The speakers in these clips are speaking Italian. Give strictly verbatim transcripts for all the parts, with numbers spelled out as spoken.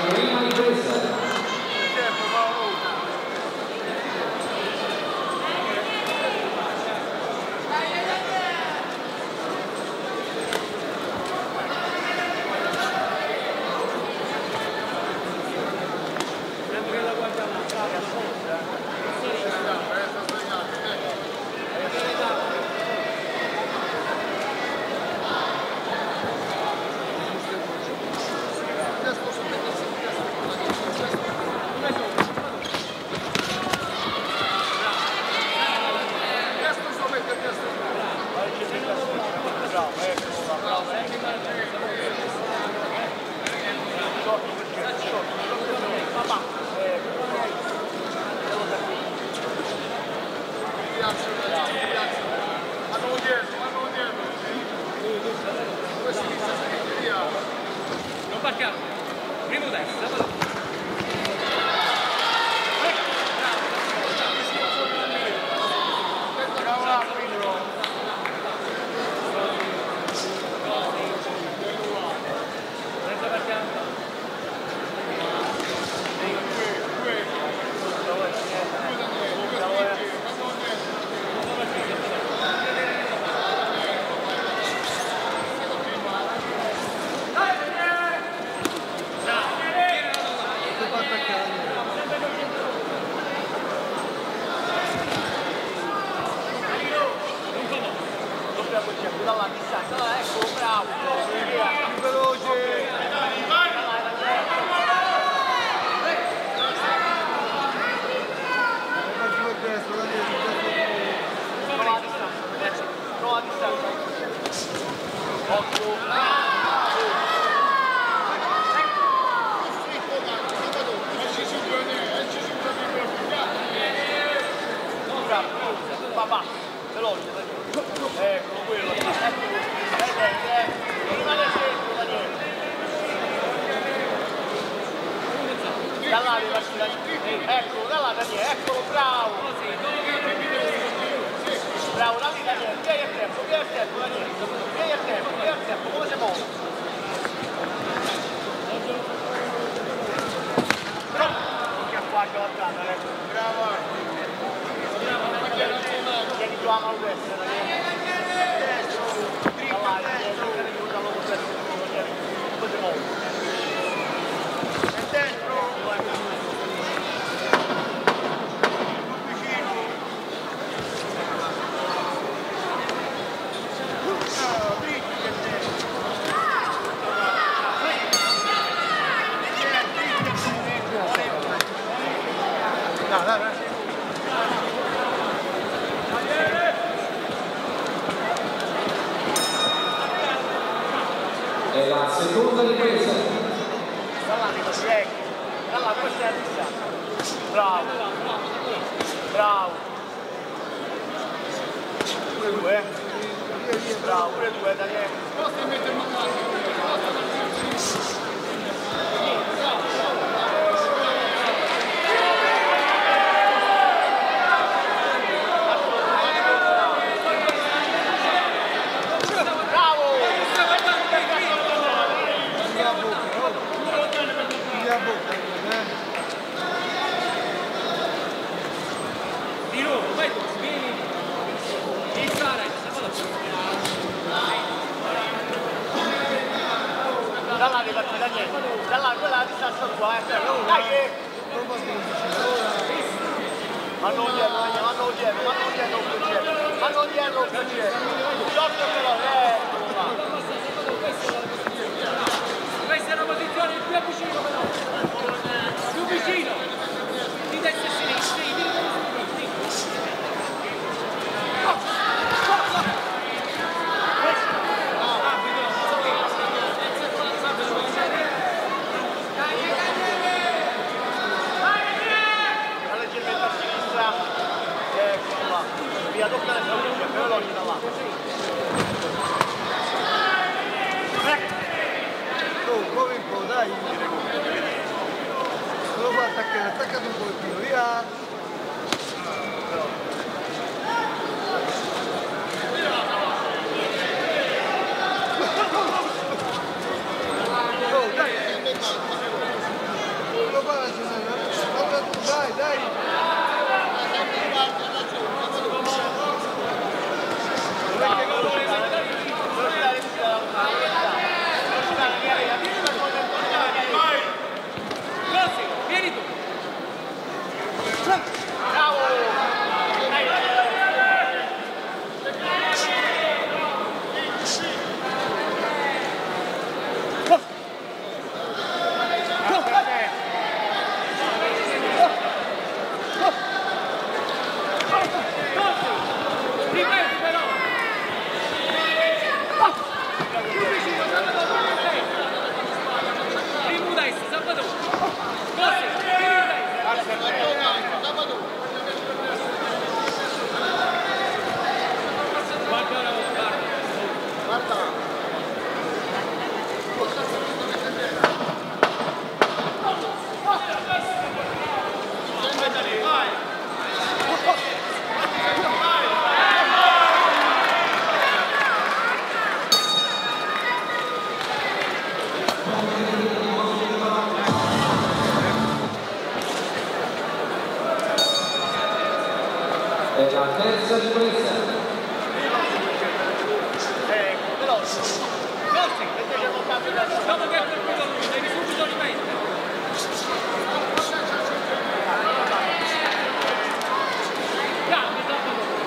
prima ripresa. Non partiamo. Primo destra. Dalla distanza, dalla, ecco, bravo, più veloce. Prova a distanza, prova a distanza. Otto. Bravo, papà, veloce, eccolo quello, eccolo, eh, non rimane sempre, Daniele. Da là arriva Daniele, eccolo, da là Daniele, eccolo, bravo. Bravo, da lì Daniele, vieni a tempo, vieni a tempo Daniele, vieni a tempo, vieni a tempo, come si muove? Però, che affaccia la strada, ecco, bravo. Vieni giù a mano destra, Daniele. Dalla, Daniele, aiuta l'uomo destra, Daniele, come si muove? E dentro! Dai, dai, dai. È la seconda ripresa. Dalla arriva Shaq, dalla questa è la distanza. Bravo, bravo. Pure due, eh. Bravo, pure due, Daniele. Posso mettere il macchino? Di nuovo, vai, vieni. Devi stare, Da là arriva Daniele, da là quella la distanza tua, eh. Dai che! Vanno dietro, vanno dietro, vanno dietro più dietro, vanno dietro più dietro. Giorgio però, ecco qua. Questa è una posizione più vicino però. Più vicino. Di destra e sinistra. Via, doppia la salute, però lo da là. Oh, muovi un po', dai. Non lo puoi attaccare, attaccati un pochettino, via. Oh, dai. E la terza ripresa. Eh, veloce. Corsi, vedete che cambio da Dopo che ha colpito lui, devi subito rimettere. Cambi, dopo lui.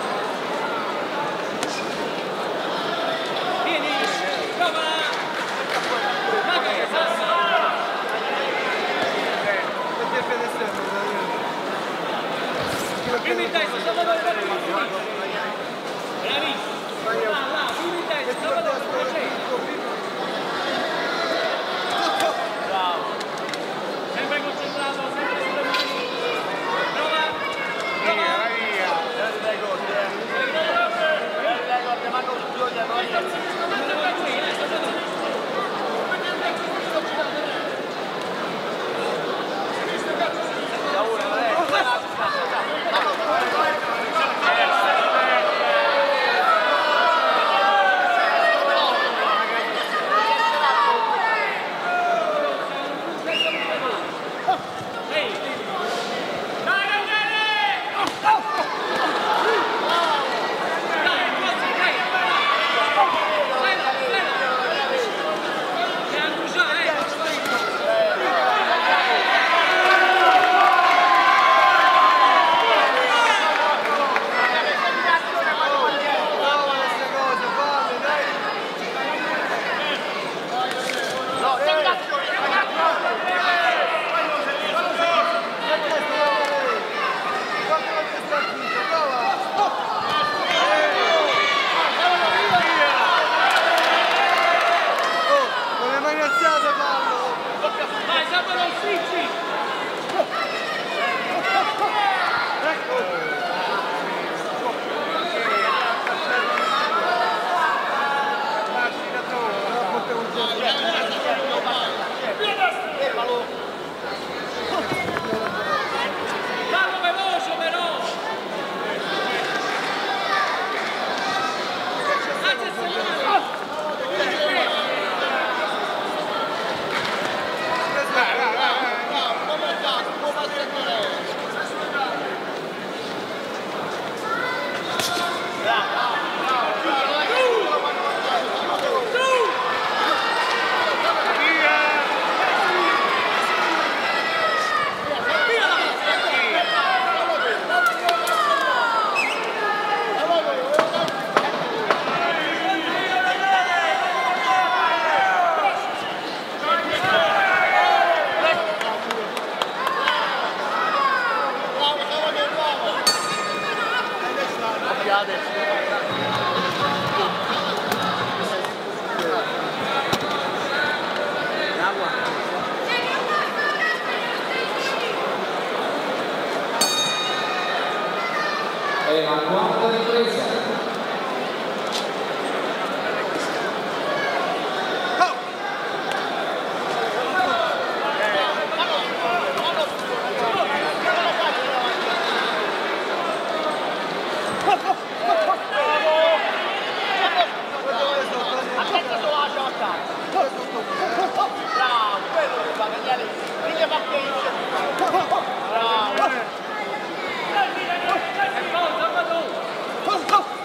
Vieni, prova. Ma che sassa? Perché per esterno, Prima in testa, dopo dove va tu. Bravissimo. Là, là, prima in testa, dopo dove va tu. Bravo. Sempre concentrato, sempre sulle mani. Prova. Prova. Via, via. Dai gol, eh. Dai gol, ma non due dietro, vai. Da una, vai. Vai, Sabato, switch! Fallo veloce però! Anzi, se E la quarta ripresa. Bravo, quello che fa, Daniele. Digli a Bravo. E poi, Sabato!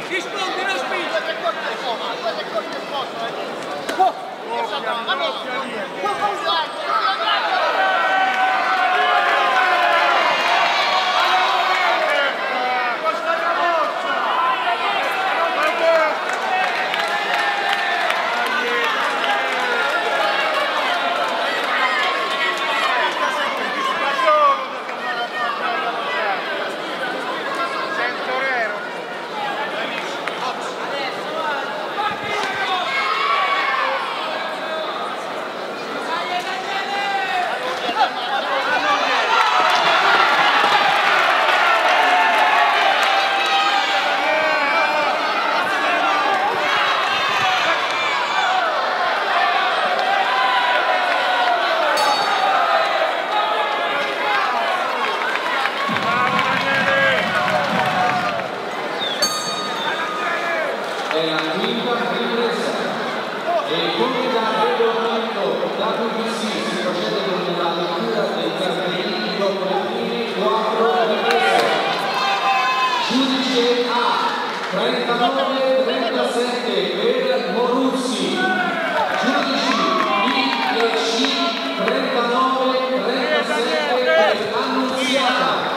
Rispondi, non spingi! Questo è corto e poco, questo è corto e poco, eh. Ma no, è la quinta ripresa e con il regolamento W B C si procede con la lettura dei cartellini dopo le prime quattro riprese. Giudice A trentanove trentasette per Moruzzi, giudici B e C trentanove trentasette per Annunziata.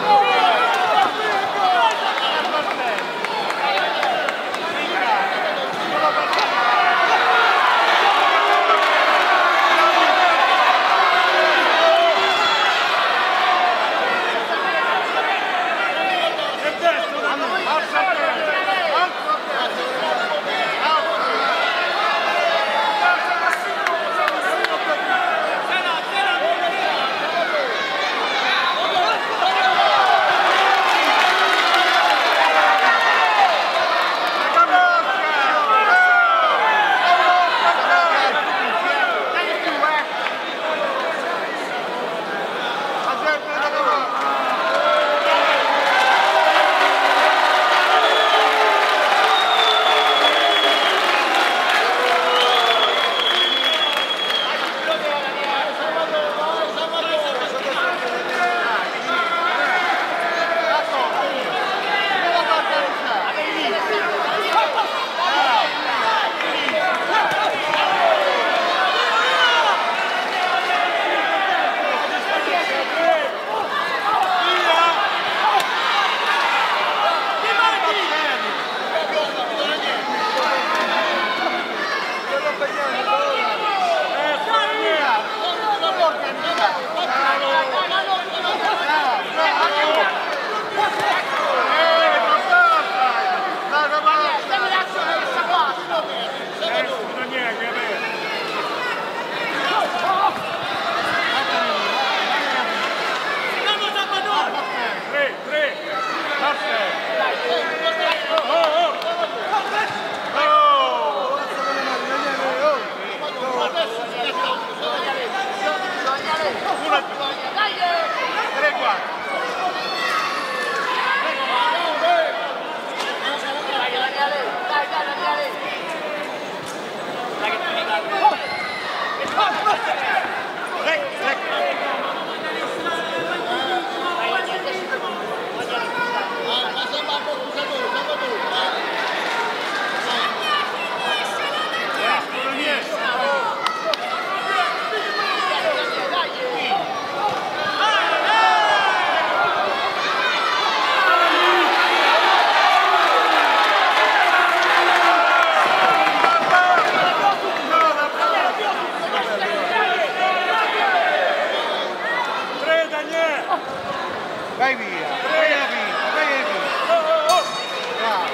Vai via, vai via, vai via. Oh, oh, oh. Bravo.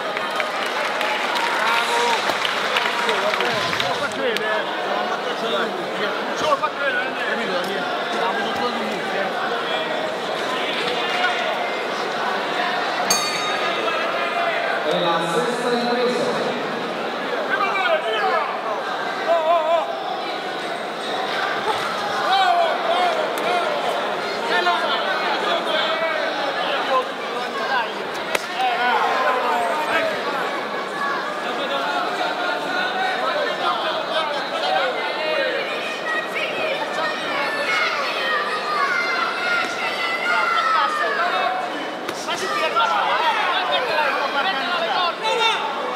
Bravo. Ce lo fa credere. Ce lo fa credere. Capito, Daniele? Siamo sotto di inizio. È la sesta ripresa. Ma si tira qua, eh? Mettila le corna.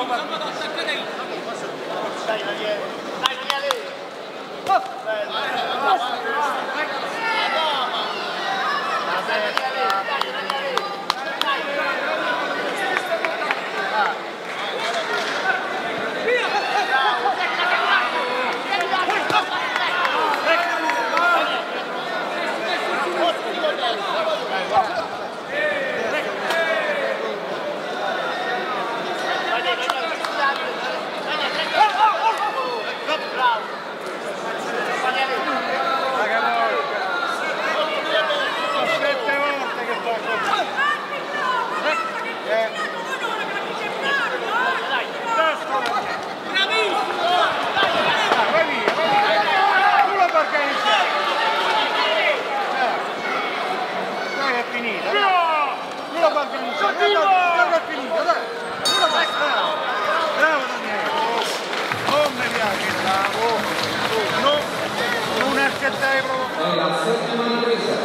Salvatore, attacca lei. Dai, Daniele. Dai, Daniele. Bello. Dai, Daniele. Dai, Daniele. Dai. Via! Bravo. È la settima ripresa.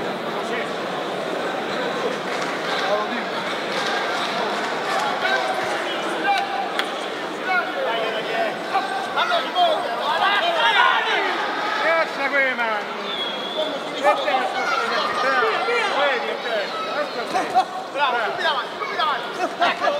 Bravo, tutti davanti, tutti davanti. Eccolo,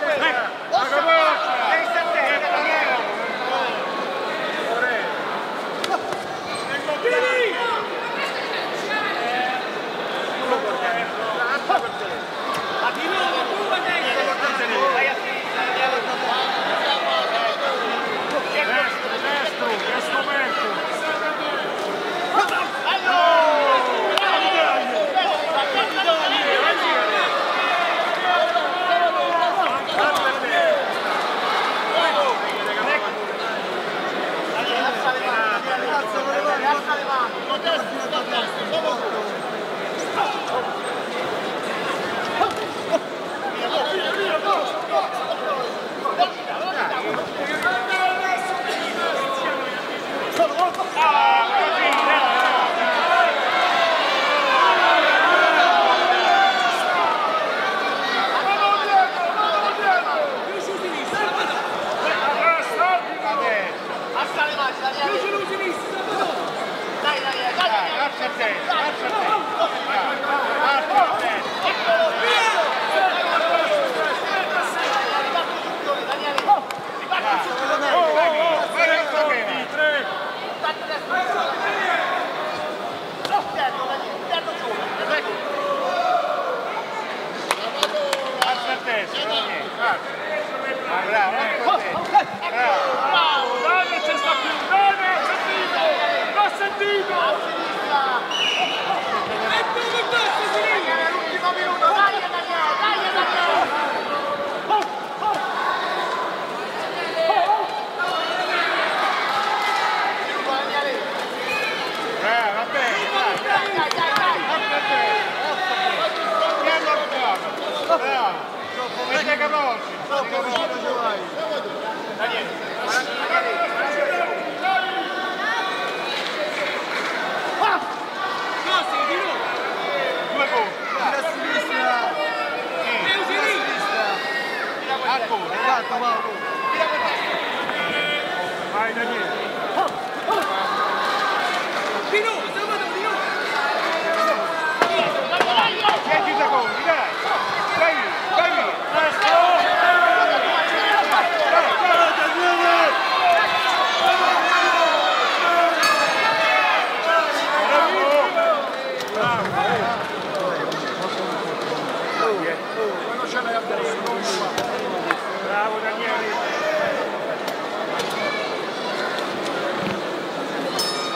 Bravo Daniele.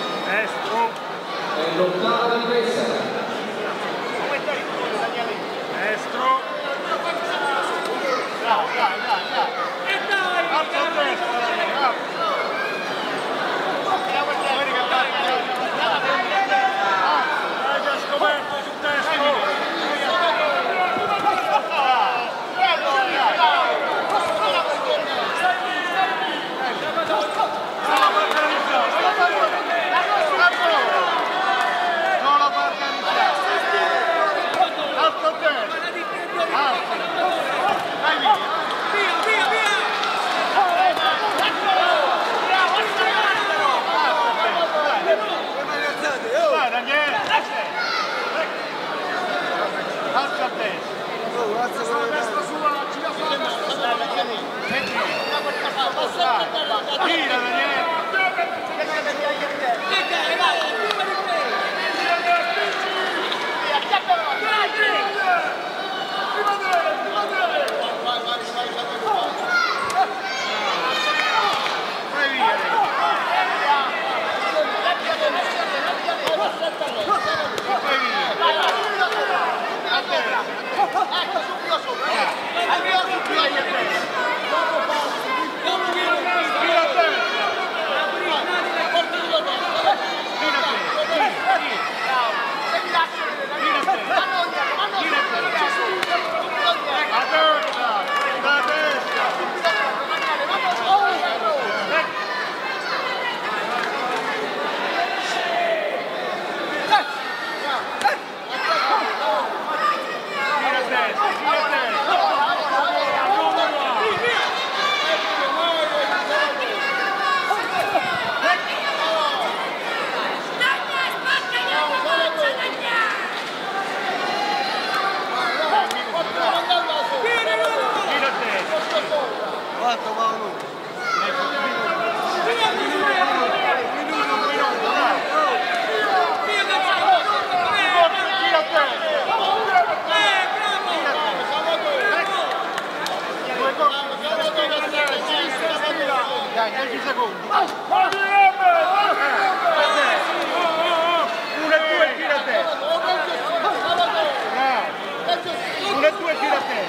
Destro. È l'ottava ripresa. Come stai, Daniele? Dai, dieci secondi. Uno e due, gira a te. Uno e due, gira a te.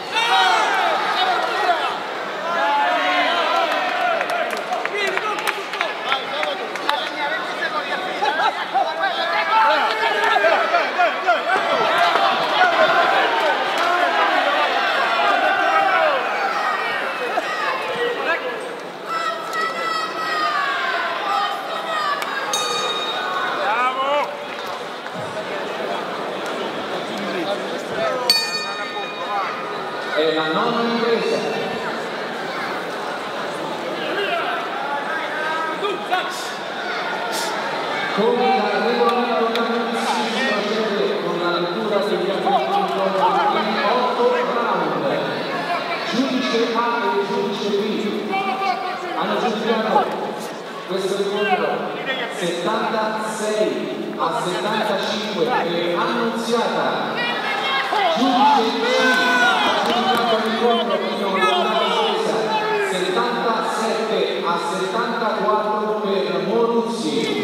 È la nona ripresa. Con il regolamento si procede con la lettura degli avvenimenti in otto round. Giudice A e giudice B hanno giudicato questo incontro settantasei a settantacinque per Annunziata. Giudice C settantasette a settantaquattro per Moruzzi.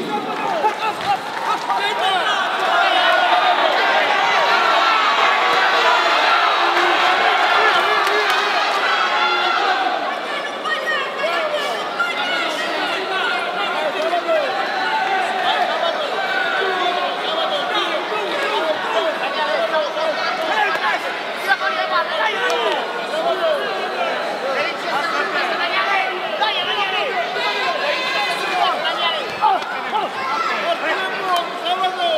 Salvatore!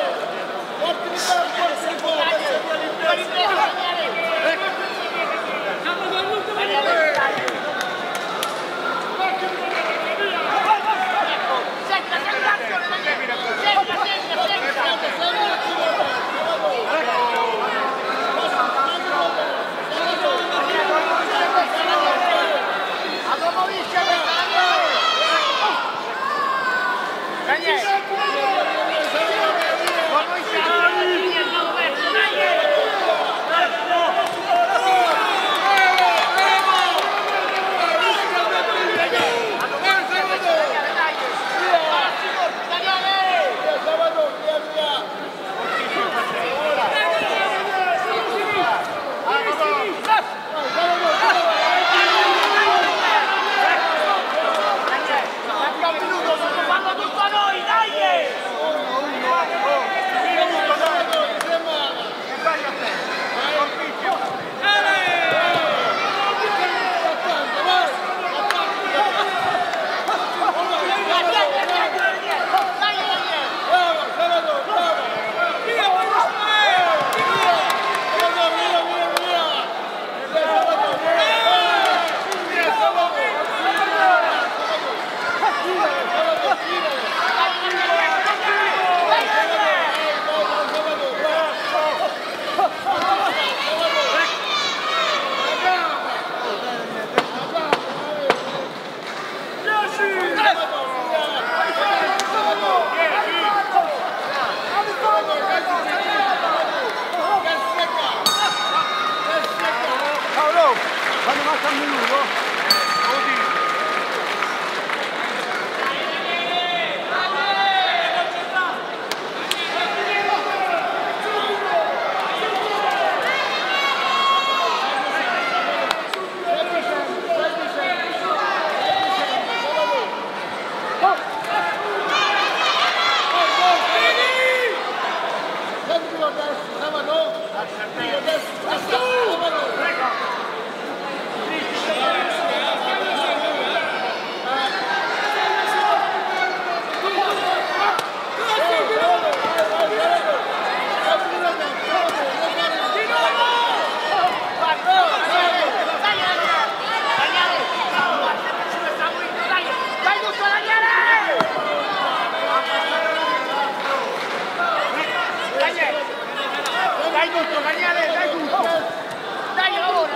Dai tutto, Daniele, dai tutto! Dai ora!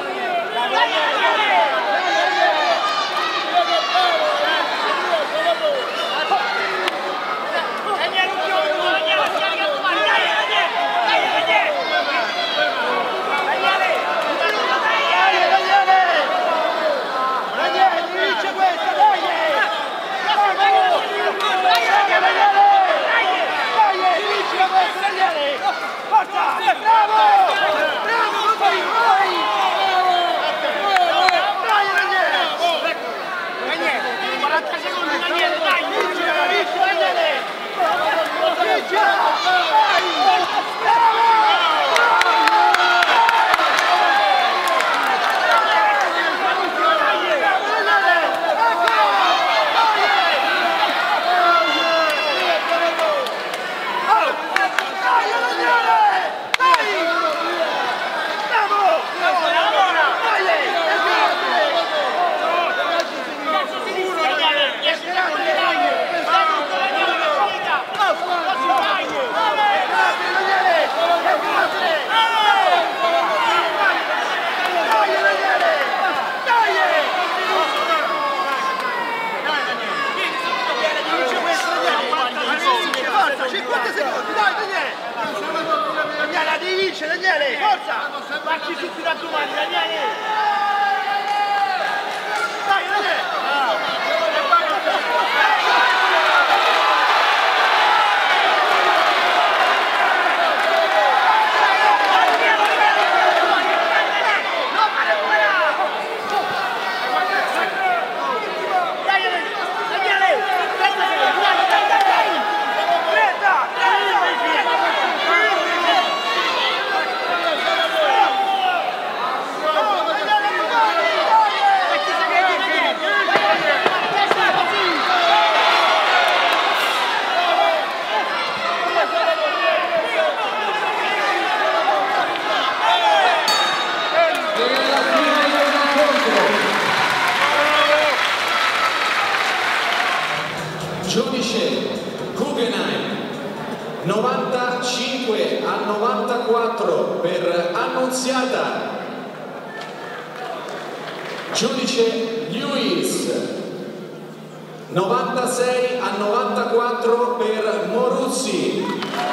Daniele, un giorno, Daniele, si arriva a trovare! Dai, Daniele! Dai, Daniele! Daniele! Daniele, Daniele! Daniele, vince questa, dai! Dai, Daniele! Dai, vince questa, Daniele! Forza! Bravo! Bravo! Vai! Vai! Dai, Daniele! Daniele! quaranta secondi, Daniele! Dai! Vinci! Vinci, Daniele! Vinci! Vai! Bravo! cinquanta secondi, dai Daniele! Daniele, devi vincere, Daniele! Forza! Facci tutti da domani, Daniele! Dai, Daniele! Giudice Guggenheim novantacinque a novantaquattro per Annunziata. Giudice Lewis novantasei a novantaquattro per Moruzzi.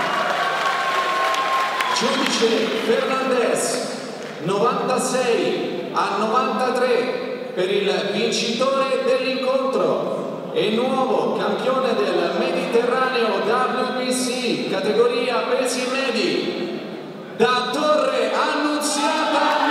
Giudice Fernandez novantasei a novantatré per il vincitore dell'incontro e nuovo campione del Mediterraneo W B C categoria pesi medi da Torre Annunziata.